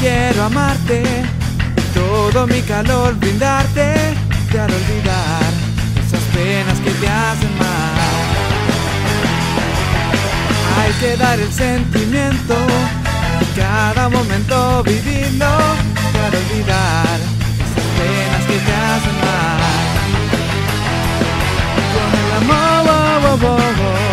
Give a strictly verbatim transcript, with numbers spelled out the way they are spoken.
quiero amarte, todo mi calor brindarte, para olvidar esas penas que te hacen mal. Hay que dar el sentimiento, cada momento vivirlo, para olvidar esas penas que te hacen mal. Con el amor, oh, oh, oh, oh.